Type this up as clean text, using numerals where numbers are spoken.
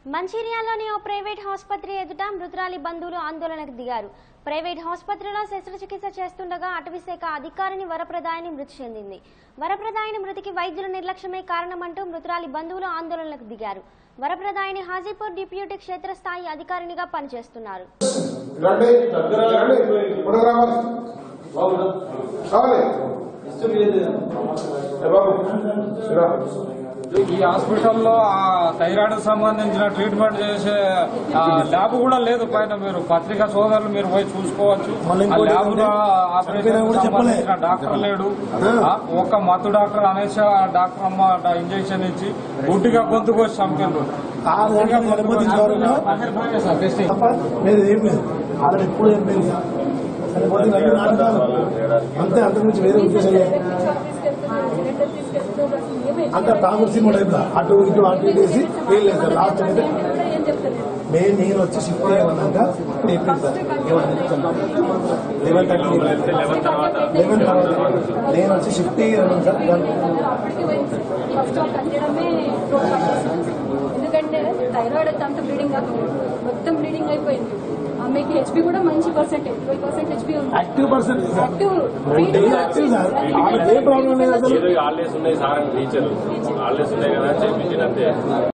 మంచిర్యాలలోని ఓ private ఆసుపత్రి ఎదుట మృతురాలి బంధువులు ఆందోళనకు దిగారు. ప్రైవేట్ ఆసుపత్రిలో శస్త్రచికిత్స చేస్తుండగా అటవీశాఖ అధికారిని వరప్రదాయని మృతి చెందింది. వరప్రదాయని మృతికి వైద్యుల నిర్లక్ష్యమే కారణమంటూ మృతురాలి బంధువులు ఆందోళనలకు దిగారు. వరప్రదాయని హాజీపూర్ డిప్యూటీ క్షేత్రస్థాయి అధికారినిగా పనిచేస్తున్నారు. ఈ హాస్పిటల్లో థైరాయిడ్ సంబంధించిన ట్రీట్మెంట్ చేసే ల్యాబ్ కూడా లేదు. పైన మీరు పత్రికా సోదరులు మీరు పోయి చూసుకోవచ్చు. ల్యాబ్ ఆపరేషన్ సంబంధించిన డాక్టర్ లేడు. ఒక్క మత్తు డాక్టర్ అనేసి డాక్టర్ అమ్మ ఇంజక్షన్ ఇచ్చి గుడ్డిగా గొంతుకు వచ్చి చంపారు. అంతే అంతకుమించి వేరే ఉద్దేశం అంత తాగుడు సినిమా టైప్ అటు ఇటు అటు వేసి ఏం లేదు సార్. లాస్ట్ అయితే నేను వచ్చి షిఫ్ట్ చేయమన్నాక ఇప్పుడు చెప్పింది సార్ 11 తర్వాత నేను వచ్చి షిఫ్ట్ చేయమన్నాను సార్. ఎందుకంటే థైరాయిడ్ అయితే అంత బ్లీడింగ్ మొత్తం బ్లీడింగ్ అయిపోయింది. ఆమెకి హెచ్పీ కూడా మంచి పర్సెంటేజ్ 12% హెచ్పీ ఉంది. Active percentage sir. ఏ ప్రాబ్లం లేదు. ఆల్రెడీ ఉన్నాయి సార్ టీచర్ ఆల్రెడీ ఉన్నాయి కదా అని చెప్పింది అంతే.